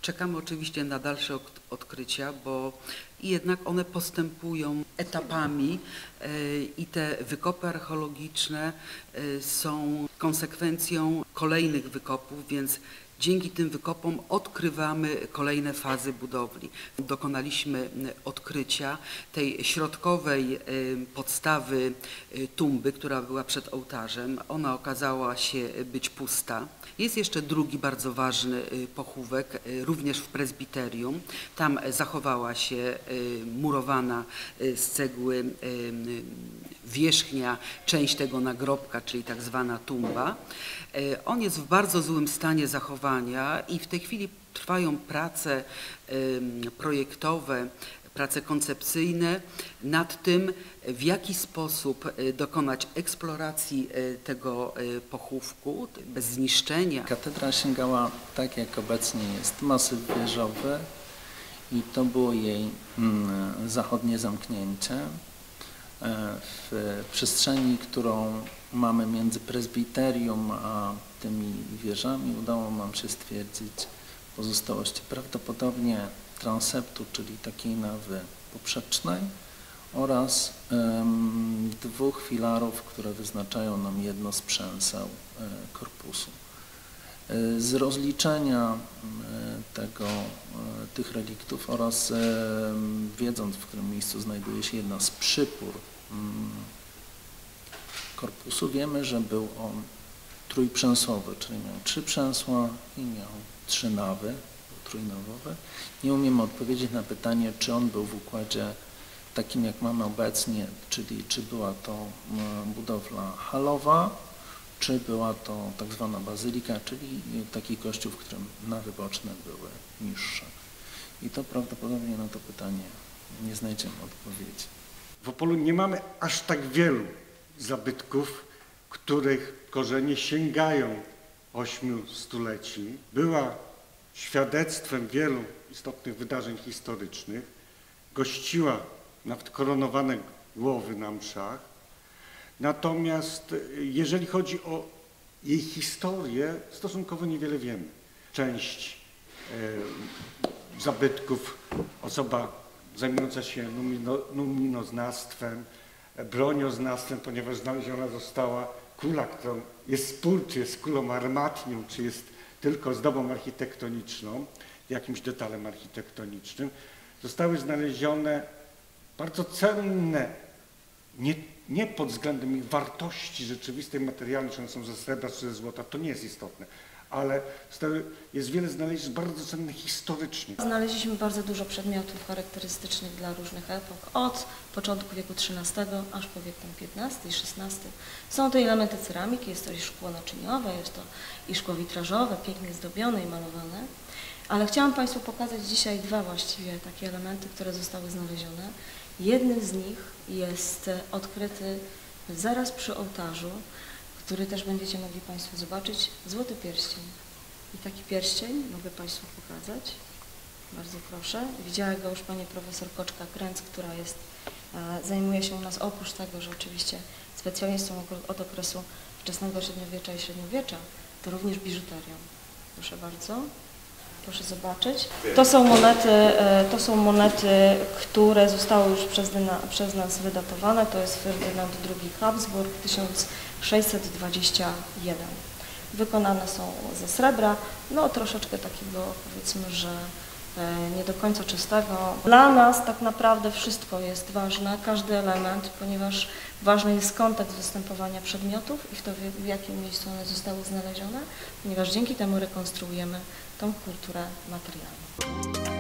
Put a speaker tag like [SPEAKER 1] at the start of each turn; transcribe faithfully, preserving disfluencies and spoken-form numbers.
[SPEAKER 1] Czekamy oczywiście na dalsze odkrycia, bo jednak one postępują etapami i te wykopy archeologiczne są konsekwencją kolejnych wykopów, więc dzięki tym wykopom odkrywamy kolejne fazy budowli. Dokonaliśmy odkrycia tej środkowej podstawy tumby, która była przed ołtarzem. Ona okazała się być pusta. Jest jeszcze drugi bardzo ważny pochówek, również w prezbiterium. Tam zachowała się murowana z cegły wierzchnia część tego nagrobka, czyli tak zwana tumba. On jest w bardzo złym stanie zachowania i w tej chwili trwają prace projektowe, prace koncepcyjne nad tym, w jaki sposób dokonać eksploracji tego pochówku bez zniszczenia.
[SPEAKER 2] Katedra sięgała, tak jak obecnie jest, masyw wieżowy i to było jej zachodnie zamknięcie. W przestrzeni, którą mamy między prezbiterium a tymi wieżami, udało nam się stwierdzić pozostałości prawdopodobnie transeptu, czyli takiej nawy poprzecznej, oraz um, dwóch filarów, które wyznaczają nam jedno z przęseł e, korpusu. E, z rozliczenia e, tego, e, tych reliktów oraz e, wiedząc, w którym miejscu znajduje się jedna z przypór mm, korpusu, wiemy, że był on trójprzęsowy, czyli miał trzy przęsła i miał trzy nawy, trójnawowe. Nie umiemy odpowiedzieć na pytanie, czy on był w układzie takim, jak mamy obecnie, czyli czy była to budowla halowa, czy była to tak zwana bazylika, czyli taki kościół, w którym nawy boczne były niższe. I to prawdopodobnie na to pytanie nie znajdziemy odpowiedzi.
[SPEAKER 3] W Opolu nie mamy aż tak wielu zabytków, których korzenie sięgają ośmiu stuleci. Była świadectwem wielu istotnych wydarzeń historycznych, gościła nawet koronowane głowy na mszach. Natomiast jeżeli chodzi o jej historię, stosunkowo niewiele wiemy. Część e, zabytków, osoba zajmująca się numino, numinoznawstwem, bronioznawstwem, ponieważ znaleziona została kula, którą jest spór, czy jest kulą armatnią, czy jest tylko zdobą architektoniczną, jakimś detalem architektonicznym. Zostały znalezione bardzo cenne, nie, nie pod względem ich wartości rzeczywistej, materialnej, czy one są ze srebra, czy ze złota, to nie jest istotne, ale jest wiele znalezisk bardzo cennych historycznie.
[SPEAKER 4] Znaleźliśmy bardzo dużo przedmiotów charakterystycznych dla różnych epok, od początku wieku trzynastego aż po wiek piętnasty i szesnasty. Są to elementy ceramiki, jest to i szkło naczyniowe, jest to i szkło witrażowe, pięknie zdobione i malowane. Ale chciałam Państwu pokazać dzisiaj dwa właściwie takie elementy, które zostały znalezione. Jednym z nich jest odkryty zaraz przy ołtarzu, który też będziecie mogli Państwo zobaczyć, złoty pierścień. I taki pierścień mogę Państwu pokazać. Bardzo proszę. Widziała go już Pani Profesor Koczka-Kręc, która jest, e, zajmuje się u nas, oprócz tego, że oczywiście specjalistą od okresu wczesnego średniowiecza i średniowiecza, to również biżuterią. Proszę bardzo. Proszę zobaczyć. To są monety, to są monety, które zostały już przez, przez nas wydatowane. To jest Ferdynand drugi Habsburg, tysiąc sześćset dwadzieścia jeden. Wykonane są ze srebra, no troszeczkę takiego, powiedzmy, że nie do końca czystego. Dla nas tak naprawdę wszystko jest ważne, każdy element, ponieważ ważny jest kontekst występowania przedmiotów i w to, w jakim miejscu one zostały znalezione, ponieważ dzięki temu rekonstruujemy tą kulturę materialną.